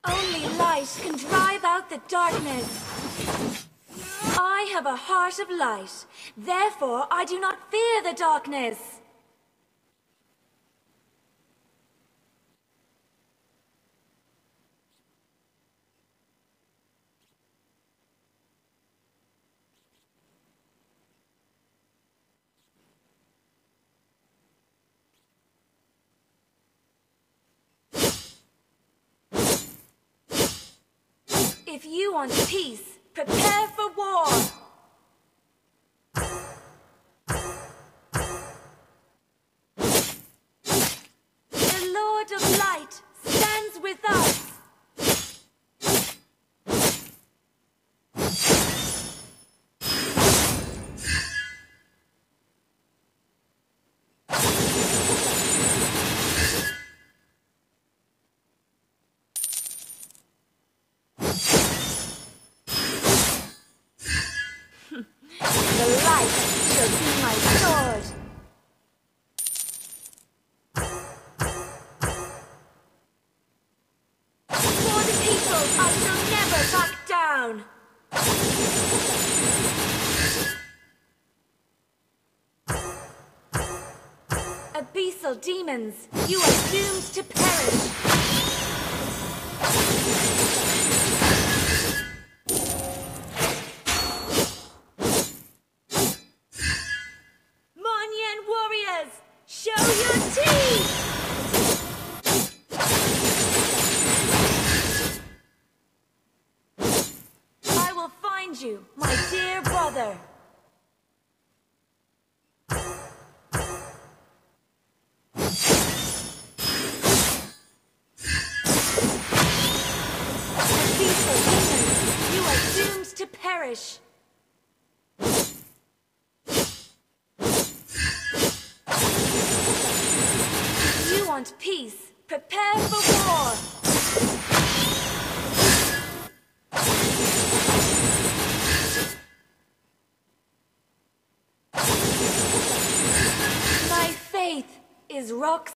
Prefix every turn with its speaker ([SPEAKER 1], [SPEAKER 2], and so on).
[SPEAKER 1] Only light can drive out the darkness. I have a heart of light, therefore I do not fear the darkness. If you want peace, prepare for war. The Lord of Light stands with us. The light shall be my sword. For the people, I shall never back down. Abyssal demons, you are doomed to perish. Show your teeth! I will find you, my dear brother. Abyssal demons, you are doomed to perish. Want peace, prepare for war. My faith is rock